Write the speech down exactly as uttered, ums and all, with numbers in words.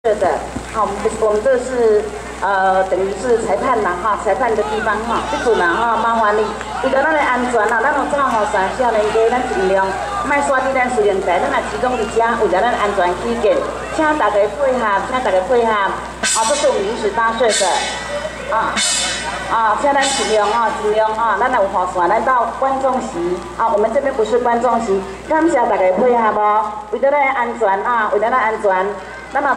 是的，好，我们我们这是呃，等于是裁判啦哈，裁判的地方哈，这阵啊哈，麻烦你，为了咱的安全啊，咱有照吼三少年家，咱尽量卖刷伫咱水电台，咱若集中伫遮，为了咱安全起见，请大家配合，请大家配合，啊，这是我们临时搭设的，啊。 啊，现在尽量啊，尽量啊，咱有划算，咱到观众席啊，我们这边不是观众席，感谢大家配合哦，为了咱安全啊，为了咱安全。